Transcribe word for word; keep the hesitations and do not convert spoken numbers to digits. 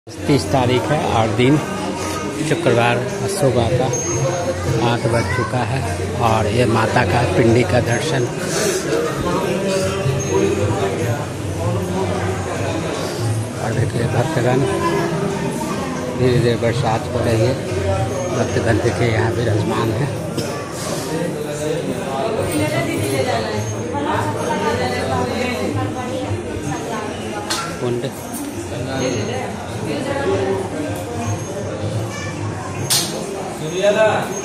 तीस तारीख है और दिन शुक्रवार सुबह का आठ बज चुका है और ये माता का पिंडी का दर्शन और देखिए भक्तगण धीरे धीरे बरसात हो रही है। भक्तगण देखिए यहाँ विराजमान है। कुंड सूर्याला